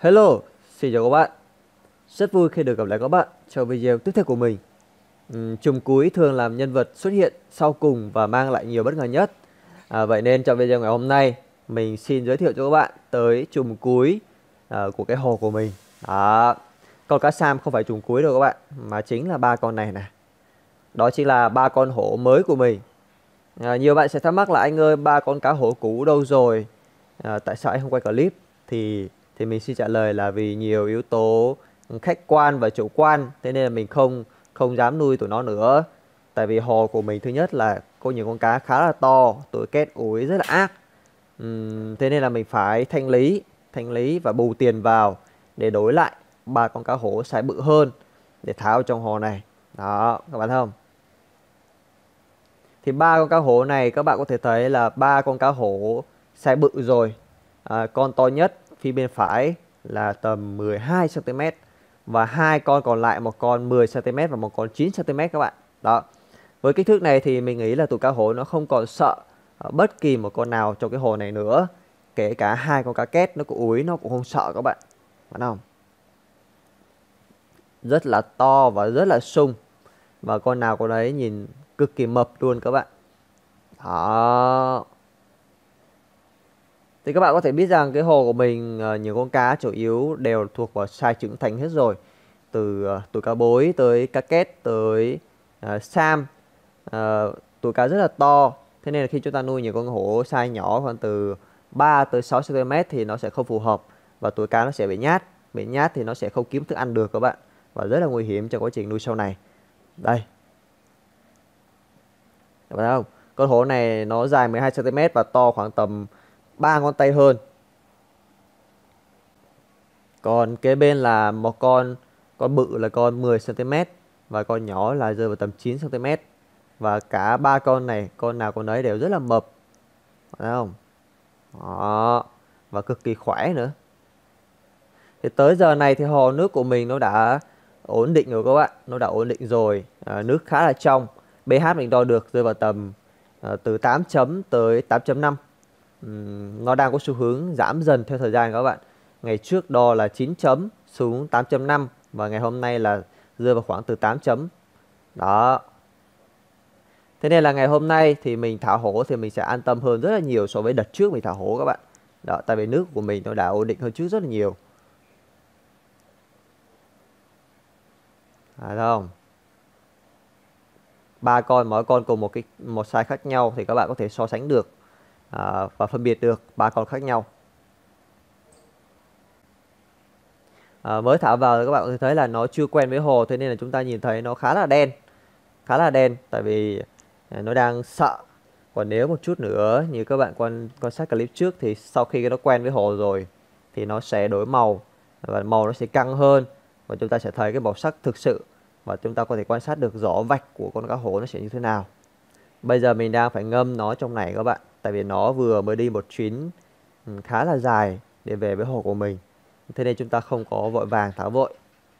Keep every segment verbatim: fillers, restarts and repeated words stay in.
Hello, xin chào các bạn. Rất vui khi được gặp lại các bạn trong video tiếp theo của mình. Ừm, Trùm cuối thường làm nhân vật xuất hiện sau cùng và mang lại nhiều bất ngờ nhất. À, vậy nên trong video ngày hôm nay, mình xin giới thiệu cho các bạn tới trùm cuối à, của cái hồ của mình. Đó. Con cá Sam không phải trùm cuối đâu các bạn, mà chính là ba con này nè. Đó chính là ba con hổ mới của mình. À, nhiều bạn sẽ thắc mắc là anh ơi, ba con cá hổ cũ đâu rồi? À, tại sao anh không quay clip? Thì thì mình xin trả lời là vì nhiều yếu tố khách quan và chủ quan, thế nên là mình không không dám nuôi tụi nó nữa. Tại vì hồ của mình thứ nhất là có nhiều con cá khá là to, tụi kết ủi rất là ác. Ừm, thế nên là mình phải thanh lý, thanh lý và bù tiền vào để đổi lại ba con cá hổ size bự hơn để thả vào trong hồ này. Đó, các bạn thấy không? Thì ba con cá hổ này các bạn có thể thấy là ba con cá hổ size bự rồi. À, con to nhất phía bên phải là tầm mười hai xăng ti mét và hai con còn lại, một con mười xăng ti mét và một con chín xăng ti mét các bạn. Đó. Với kích thước này thì mình nghĩ là tụi cá hổ nó không còn sợ bất kỳ một con nào trong cái hồ này nữa. Kể cả hai con cá két nó cũng úi nó cũng không sợ các bạn. Phải không? Rất là to và rất là sung. Và con nào con đấy nhìn cực kỳ mập luôn các bạn. Đó. Thì các bạn có thể biết rằng cái hồ của mình uh, nhiều con cá chủ yếu đều thuộc vào size trưởng thành hết rồi. Từ uh, tụi cá bối tới cá két tới uh, sam. Uh, tụi cá rất là to. Thế nên là khi chúng ta nuôi nhiều con hổ size nhỏ khoảng từ ba tới sáu xăng ti mét thì nó sẽ không phù hợp. Và tụi cá nó sẽ bị nhát. Bị nhát thì nó sẽ không kiếm thức ăn được các bạn. Và rất là nguy hiểm trong quá trình nuôi sau này. Đây. Các bạn thấy không? Con hổ này nó dài mười hai xăng ti mét và to khoảng tầm ba ngón tay hơn. Còn kế bên là một con con bự là con mười xăng ti mét và con nhỏ là rơi vào tầm chín xăng ti mét. Và cả ba con này, con nào con ấy đều rất là mập. Phải không? Đó. Và cực kỳ khỏe nữa. Thì tới giờ này thì hồ nước của mình nó đã ổn định rồi các bạn. Nó đã ổn định rồi. À, nước khá là trong. pH mình đo được rơi vào tầm à, từ tám chấm tới tám chấm năm. Uhm, nó đang có xu hướng giảm dần theo thời gian các bạn. Ngày trước đo là chín chấm xuống tám chấm năm và ngày hôm nay là rơi vào khoảng từ tám chấm. Đó. Thế nên là ngày hôm nay thì mình thả hổ thì mình sẽ an tâm hơn rất là nhiều so với đợt trước mình thả hổ các bạn. Đó, tại vì nước của mình nó đã ổn định hơn trước rất là nhiều. Phải không? Ba con mỗi con cùng một cái một size khác nhau thì các bạn có thể so sánh được à, và phân biệt được ba con khác nhau. À, mới thả vào thì các bạn có thể thấy là nó chưa quen với hồ, thế nên là chúng ta nhìn thấy nó khá là đen, khá là đen tại vì nó đang sợ. Còn nếu một chút nữa như các bạn quan quan sát clip trước thì sau khi nó quen với hồ rồi thì nó sẽ đổi màu và màu nó sẽ căng hơn và chúng ta sẽ thấy cái màu sắc thực sự và chúng ta có thể quan sát được rõ vạch của con cá hổ nó sẽ như thế nào. Bây giờ mình đang phải ngâm nó trong này các bạn, tại vì nó vừa mới đi một chuyến khá là dài để về với hồ của mình. Thế nên chúng ta không có vội vàng thả vội.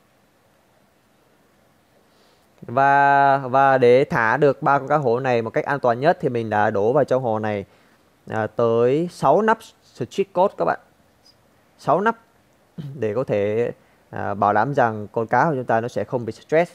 Và và để thả được ba con cá hổ này một cách an toàn nhất thì mình đã đổ vào trong hồ này à, tới sáu nắp Street Code các bạn. sáu nắp để có thể à, bảo đảm rằng con cá của chúng ta nó sẽ không bị stress.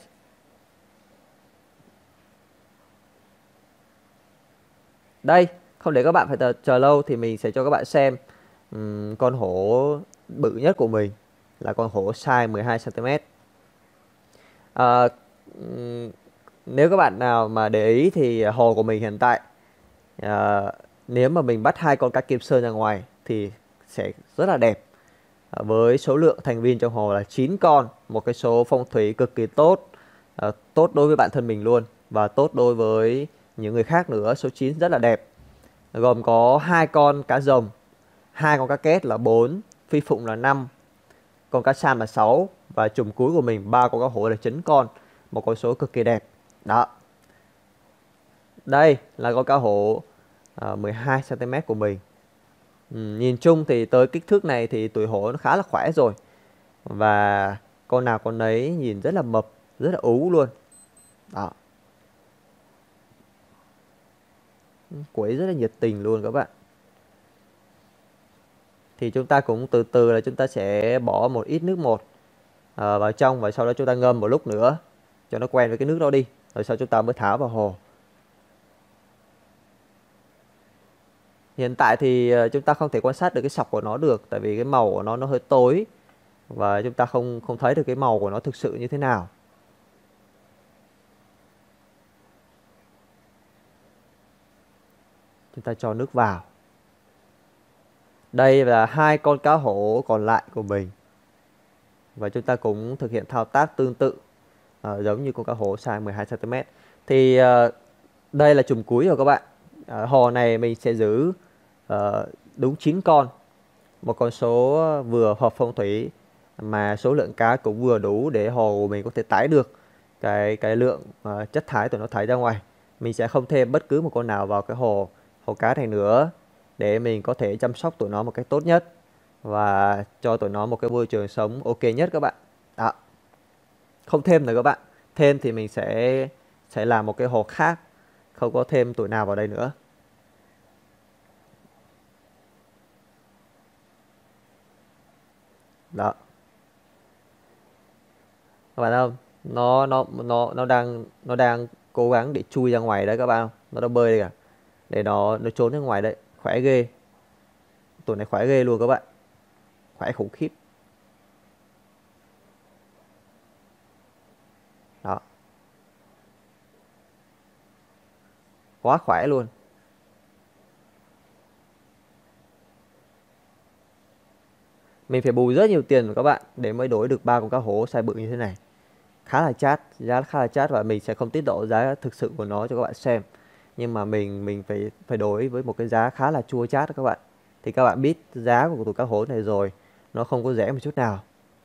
Đây, không để các bạn phải chờ lâu thì mình sẽ cho các bạn xem um, con hổ bự nhất của mình là con hổ size mười hai xăng ti mét. À, um, nếu các bạn nào mà để ý thì hồ của mình hiện tại à, nếu mà mình bắt hai con cá Kim Sơn ra ngoài thì sẽ rất là đẹp. À, với số lượng thành viên trong hồ là chín con, một cái số phong thủy cực kỳ tốt, à, tốt đối với bản thân mình luôn và tốt đối với những người khác nữa. Số chín rất là đẹp, gồm có hai con cá rồng, hai con cá két là bốn, phi phụng là năm, con cá sam là sáu và chùm cuối của mình ba con cá hổ là chín con, một con số cực kỳ đẹp. Đó. Đây là con cá hổ à, mười hai xăng ti mét của mình. Ừ, nhìn chung thì tới kích thước này thì tuổi hổ nó khá là khỏe rồi. Và con nào con ấy nhìn rất là mập, rất là ú luôn. Đó. Quấy rất là nhiệt tình luôn các bạn. thì chúng ta cũng từ từ là chúng ta sẽ bỏ một ít nước bột à, vào trong, và sau đó chúng ta ngâm một lúc nữa cho nó quen với cái nước đó đi, rồi sau chúng ta mới thả vào hồ. Hiện tại thì chúng ta không thể quan sát được cái sọc của nó được, tại vì cái màu của nó nó hơi tối và chúng ta không không thấy được cái màu của nó thực sự như thế nào. Chúng ta cho nước vào. Đây là hai con cá hổ còn lại của mình, và chúng ta cũng thực hiện thao tác tương tự uh, giống như con cá hổ size mười hai xăng ti mét. Thì uh, đây là chùm cuối rồi các bạn. Uh, hồ này mình sẽ giữ uh, đúng chín con, một con số vừa hợp phong thủy mà số lượng cá cũng vừa đủ để hồ của mình có thể tải được cái cái lượng uh, chất thải tụi nó thải ra ngoài. Mình sẽ không thêm bất cứ một con nào vào cái hồ hồ cá này nữa, để mình có thể chăm sóc tụi nó một cách tốt nhất và cho tụi nó một cái môi trường sống ok nhất các bạn. Đó. Không thêm nữa các bạn. Thêm thì mình sẽ sẽ làm một cái hồ khác, không có thêm tụi nào vào đây nữa. Đó. Các bạn thấy không? Nó nó nó nó đang nó đang cố gắng để chui ra ngoài đấy các bạn không? Nó đã bơi đây cả. Để nó nó trốn ra ngoài đấy, khỏe ghê. Tụi này khỏe ghê luôn các bạn. Khỏe khủng khiếp. Đó. Quá khỏe luôn. Mình phải bù rất nhiều tiền của các bạn để mới đổi được ba con cá hổ size bự như thế này. Khá là chát, giá khá là chát, và mình sẽ không tiết lộ giá thực sự của nó cho các bạn xem. Nhưng mà mình mình phải phải đối với một cái giá khá là chua chát đó các bạn. Thì các bạn biết giá của tụi cá hổ này rồi, nó không có rẻ một chút nào.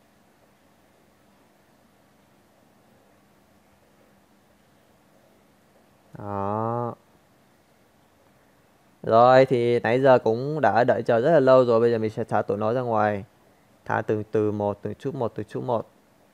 Đó. Rồi thì nãy giờ cũng đã đợi chờ rất là lâu rồi, bây giờ mình sẽ thả tụi nó ra ngoài. Thả từng từ một, từng chút một, từng chút một.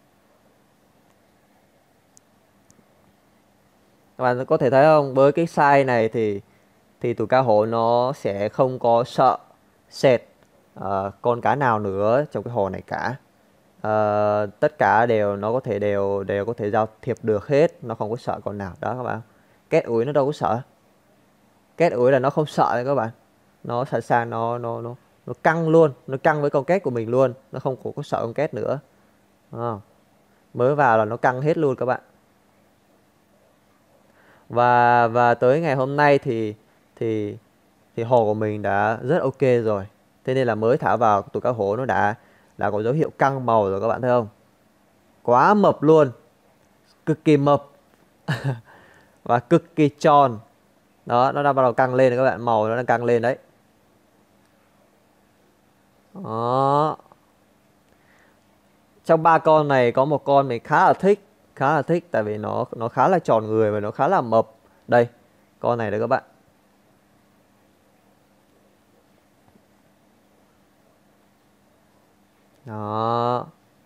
Các bạn có thể thấy không, với cái size này thì thì tụi cá hổ nó sẽ không có sợ sệt uh, con cá nào nữa trong cái hồ này cả. Uh, tất cả đều nó có thể đều đều có thể giao thiệp được hết, nó không có sợ con nào đó các bạn. Két ủi nó đâu có sợ. Két ủi là nó không sợ đấy các bạn. Nó sẵn sàng nó nó nó nó căng luôn, nó căng với con két của mình luôn, nó không có, có sợ con két nữa. À, mới vào là nó căng hết luôn các bạn. Và và tới ngày hôm nay thì thì thì hồ của mình đã rất ok rồi. Thế nên là mới thả vào tụi cá hổ nó đã đã có dấu hiệu căng màu rồi các bạn thấy không? Quá mập luôn. Cực kỳ mập. Và cực kỳ tròn. Đó, nó đang bắt đầu căng lên rồi các bạn, màu nó đang căng lên đấy. Đó. Trong ba con này có một con mình khá là thích, khá là thích tại vì nó nó khá là tròn người và nó khá là mập. Đây, con này đấy các bạn. Đó.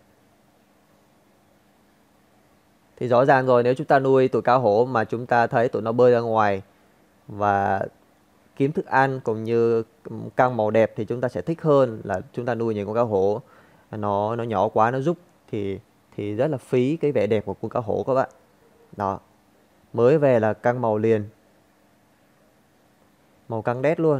Thì rõ ràng rồi, nếu chúng ta nuôi tụi cá hổ mà chúng ta thấy tụi nó bơi ra ngoài và kiếm thức ăn cũng như căng màu đẹp thì chúng ta sẽ thích hơn là chúng ta nuôi những con cá hổ nó nó nhỏ quá, nó rúc thì thì rất là phí cái vẻ đẹp của con cá hổ các bạn. Đó. Mới về là căng màu liền. Màu căng đét luôn.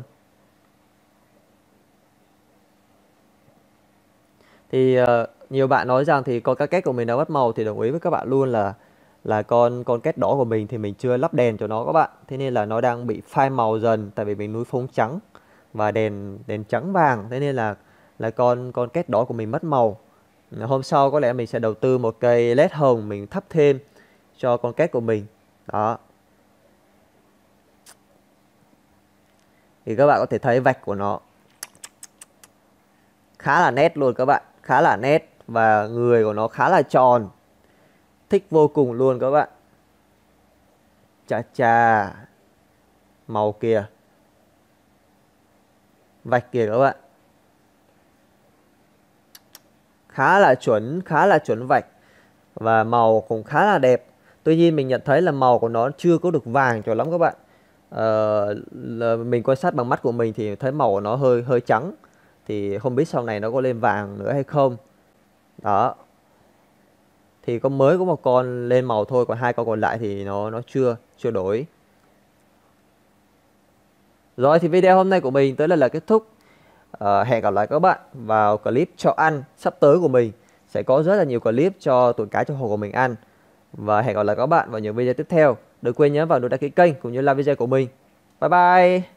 Thì uh, nhiều bạn nói rằng thì con cá két của mình đã mất màu, thì đồng ý với các bạn luôn là là con con két đỏ của mình thì mình chưa lắp đèn cho nó các bạn. Thế nên là nó đang bị phai màu dần, tại vì mình nuôi phông trắng và đèn đèn trắng vàng, thế nên là là con con két đỏ của mình mất màu. Hôm sau có lẽ mình sẽ đầu tư một cây led hồng mình thắp thêm cho con két của mình. Đó. Thì các bạn có thể thấy vạch của nó khá là nét luôn các bạn, khá là nét, và người của nó khá là tròn. Thích vô cùng luôn các bạn. Chà chà. Màu kìa. Vạch kìa các bạn. Khá là chuẩn, khá là chuẩn vạch. Và màu cũng khá là đẹp. Tuy nhiên mình nhận thấy là màu của nó chưa có được vàng cho lắm các bạn. Ờ, mình quan sát bằng mắt của mình thì thấy màu của nó hơi hơi trắng. thì không biết sau này nó có lên vàng nữa hay không. Đó, thì có mới có một con lên màu thôi, còn hai con còn lại thì nó nó chưa chưa đổi. Rồi thì video hôm nay của mình tới đây là kết thúc. Ờ, hẹn gặp lại các bạn vào clip cho ăn sắp tới của mình. Sẽ có rất là nhiều clip cho tụi cá trong hồ của mình ăn. Và hẹn gặp lại các bạn vào những video tiếp theo. Đừng quên nhấn vào nút đăng ký kênh cũng như like video của mình. Bye bye.